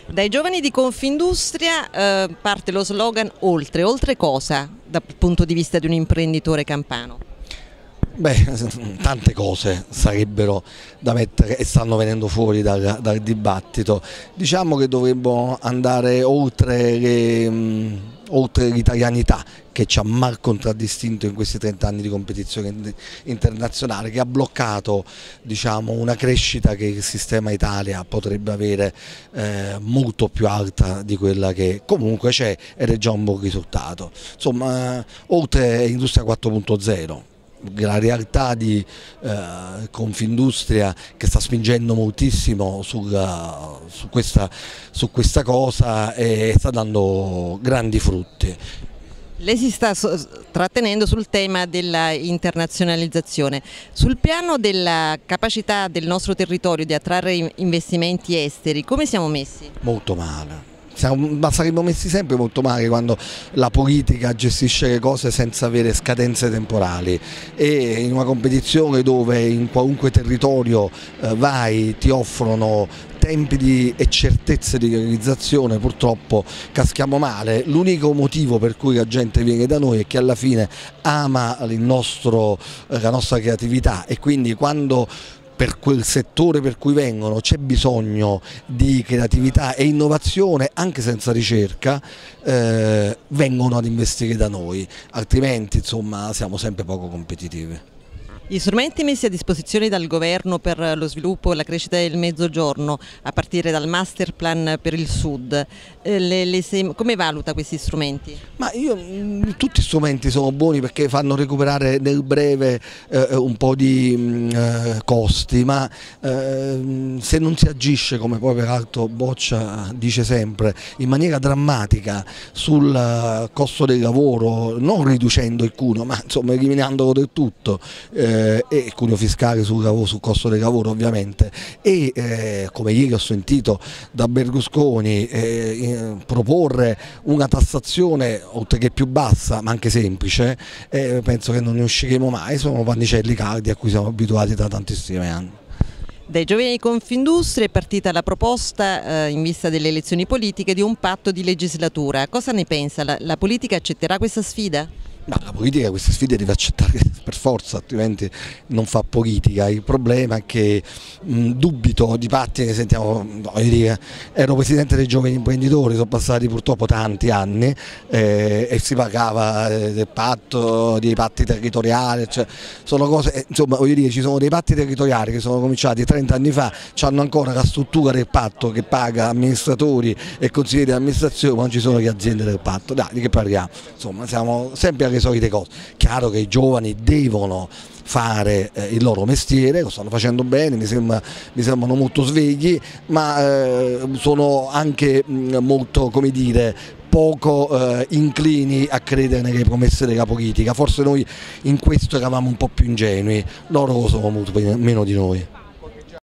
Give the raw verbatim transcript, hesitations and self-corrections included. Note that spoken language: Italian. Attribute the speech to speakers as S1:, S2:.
S1: Dai giovani di Confindustria eh, parte lo slogan Oltre, oltre cosa dal punto di vista di un imprenditore campano?
S2: Beh, tante cose sarebbero da mettere e stanno venendo fuori dal, dal dibattito. Diciamo che dovremmo andare oltre le, mh, oltre l'italianità che ci ha mal contraddistinto in questi trenta anni di competizione internazionale, che ha bloccato, diciamo, una crescita che il sistema Italia potrebbe avere eh, molto più alta di quella che comunque c'è, ed è già un buon risultato. Insomma, eh, oltre Industria quattro punto zero. La realtà di eh, Confindustria che sta spingendo moltissimo sulla, su, questa, su questa cosa e sta dando grandi frutti.
S1: Lei si sta trattenendo sul tema della internazionalizzazione, sul piano della capacità del nostro territorio di attrarre investimenti esteri, come siamo messi?
S2: Molto male. Siamo, ma saremmo messi sempre molto male quando la politica gestisce le cose senza avere scadenze temporali, e in una competizione dove in qualunque territorio eh, vai ti offrono tempi di, e certezze di realizzazione, purtroppo caschiamo male. L'unico motivo per cui la gente viene da noi è che alla fine ama il nostro, la nostra creatività, e quindi quando per quel settore per cui vengono c'è bisogno di creatività e innovazione anche senza ricerca, eh, vengono ad investire da noi, altrimenti insomma siamo sempre poco competitivi.
S1: Gli strumenti messi a disposizione dal governo per lo sviluppo e la crescita del Mezzogiorno, a partire dal master plan per il Sud, eh, le, le, come valuta questi strumenti? Ma io,
S2: tutti gli strumenti sono buoni perché fanno recuperare nel breve eh, un po' di eh, costi, ma eh, se non si agisce, come poi peraltro Boccia dice sempre, in maniera drammatica sul costo del lavoro, non riducendo il cuneo, ma insomma eliminandolo del tutto, eh, e il cuneo fiscale sul, lavoro, sul costo del lavoro ovviamente, e eh, come ieri ho sentito da Berlusconi eh, proporre una tassazione oltre che più bassa ma anche semplice, eh, penso che non ne usciremo mai. Sono pannicelli caldi a cui siamo abituati da tantissimi anni.
S1: Dai giovani di Confindustria è partita la proposta, eh, in vista delle elezioni politiche, di un patto di legislatura. Cosa ne pensa? La, la politica accetterà questa sfida?
S2: Ma la politica queste sfide deve accettare per forza, altrimenti non fa politica. Il problema è che mh, dubito di patti che sentiamo, voglio dire, ero presidente dei giovani imprenditori, sono passati purtroppo tanti anni eh, e si parlava eh, del patto, dei patti territoriali, cioè, sono cose, eh, insomma, voglio dire, ci sono dei patti territoriali che sono cominciati trenta anni fa, hanno ancora la struttura del patto che paga amministratori e consiglieri di amministrazione, ma non ci sono le aziende del patto. Dai, di che parliamo? Insomma, siamo sempre alle solite cose. Chiaro che i giovani devono fare eh, il loro mestiere, lo stanno facendo bene, mi, sembra, mi sembrano molto svegli, ma eh, sono anche mh, molto, come dire, poco eh, inclini a credere nelle promesse della politica. Forse noi in questo eravamo un po' più ingenui, loro lo sono molto meno di noi.